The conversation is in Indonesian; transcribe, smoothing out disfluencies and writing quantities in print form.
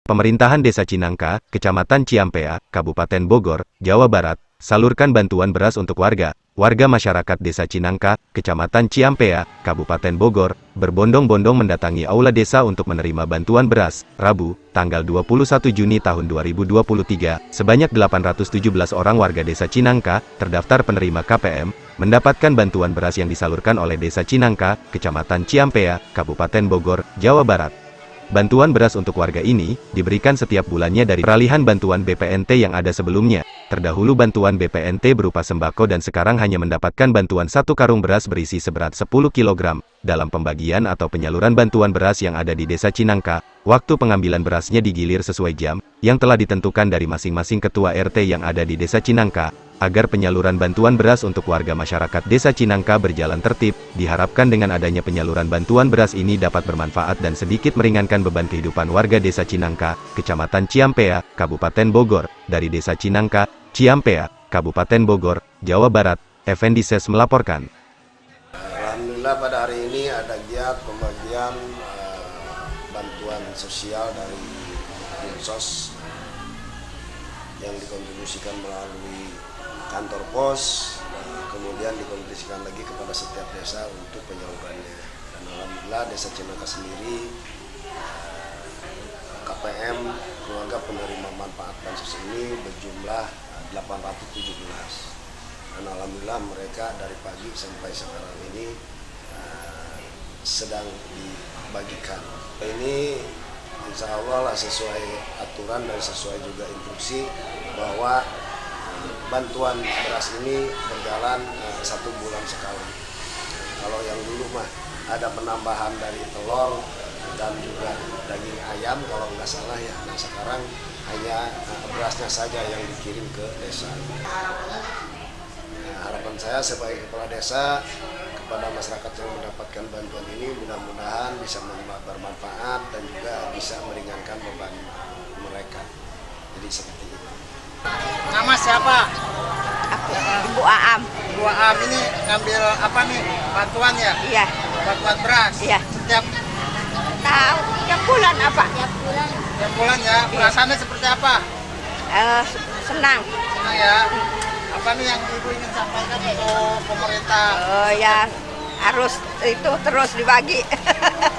Pemerintahan Desa Cinangka, Kecamatan Ciampea, Kabupaten Bogor, Jawa Barat, salurkan bantuan beras untuk warga. Warga masyarakat Desa Cinangka, Kecamatan Ciampea, Kabupaten Bogor, berbondong-bondong mendatangi aula desa untuk menerima bantuan beras. Rabu, tanggal 21 Juni tahun 2023, sebanyak 817 orang warga Desa Cinangka, terdaftar penerima KPM, mendapatkan bantuan beras yang disalurkan oleh Desa Cinangka, Kecamatan Ciampea, Kabupaten Bogor, Jawa Barat. Bantuan beras untuk warga ini diberikan setiap bulannya dari peralihan bantuan BPNT yang ada sebelumnya. Terdahulu bantuan BPNT berupa sembako dan sekarang hanya mendapatkan bantuan 1 karung beras berisi seberat 10 kg. Dalam pembagian atau penyaluran bantuan beras yang ada di Desa Cinangka, waktu pengambilan berasnya digilir sesuai jam yang telah ditentukan dari masing-masing ketua RT yang ada di Desa Cinangka. Agar penyaluran bantuan beras untuk warga masyarakat Desa Cinangka berjalan tertib, diharapkan dengan adanya penyaluran bantuan beras ini dapat bermanfaat dan sedikit meringankan beban kehidupan warga Desa Cinangka, Kecamatan Ciampea, Kabupaten Bogor. Dari Desa Cinangka, Ciampea, Kabupaten Bogor, Jawa Barat, Effendi Ses melaporkan. Alhamdulillah pada hari ini ada giat pembagian bantuan sosial dari Dinsos yang dikontribusikan melalui kantor pos, kemudian dikontribusikan lagi kepada setiap desa untuk penyalurannya. Dan alhamdulillah Desa Cinangka sendiri KPM keluarga penerima manfaat bansos ini berjumlah 817. Dan alhamdulillah mereka dari pagi sampai sekarang ini sedang dibagikan. Ini insya Allah lah sesuai aturan dan sesuai juga instruksi bahwa bantuan beras ini berjalan 1 bulan sekali. Kalau yang dulu mah ada penambahan dari telur dan juga daging ayam kalau nggak salah ya. Nah sekarang hanya berasnya saja yang dikirim ke desa. Nah, harapan saya sebagai kepala desa kepada masyarakat yang mendapatkan bantuan ini mudah-mudahan bisa bermanfaat dan juga bisa meringankan beban mereka. Jadi seperti itu. Nama siapa? Aku, Ibu Aam. Ibu Aam ini ngambil apa nih? Bantuan ya? Iya. Bantuan beras? Iya. Setiap Tahu tiap bulan apa? tiap bulan ya? Perasaannya seperti apa? Senang. Senang ya? Apa nih yang Ibu ingin sampaikan untuk pemerintah? Ya harus itu terus dibagi.